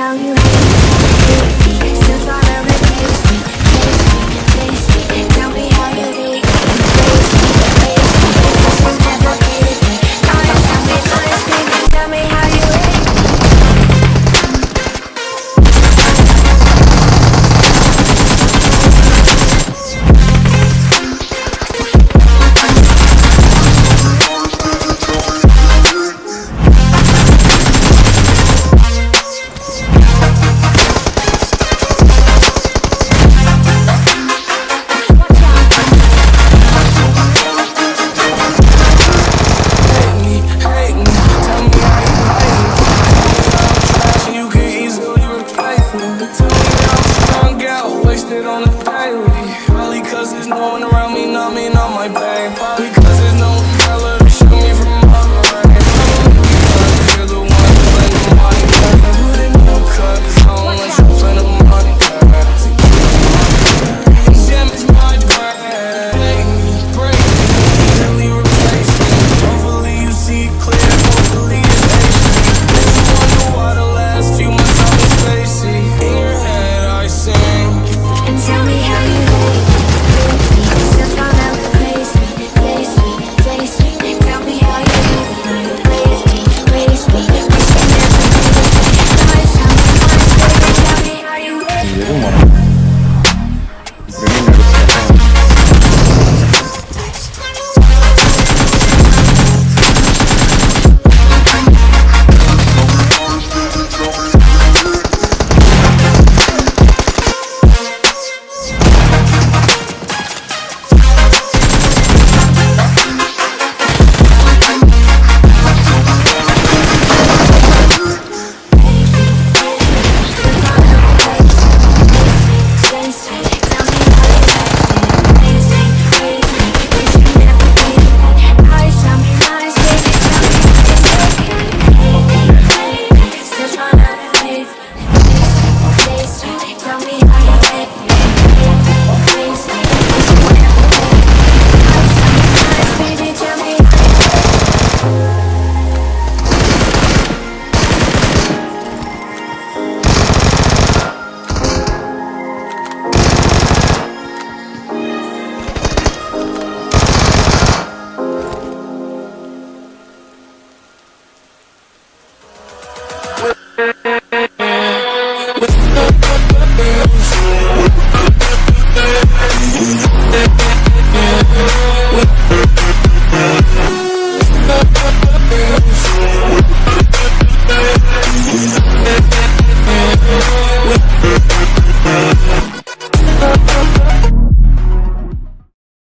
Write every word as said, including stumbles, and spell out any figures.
how you hate me. Still tryna replace me, place me, place me. Tell me how you hate me, place me, place me. Cause you never hated me. Honest, tell me, honest, baby. Tell me how you hate me. Wasted on the daily. Probably cause there's no one around me numbing on my pain. Probably cause there's no umbrella to shoot me from my rain. Probably you're the one to play the money. Put in your cuts on like you play the money. Damage my brain. Make me, break me, really replace me. Hopefully you see it clear. Hopefully it's patient. You wonder why the last few months I've been spacey. In your head I sing. And tell me how you hate me, hate me. Still tryna replace me, place me, place me. Tell me how you hate me, place me, place me. Wish you never hated me. Nice, tell me, nice, baby. Tell me how you hate me. 이거 뭐라? Tell me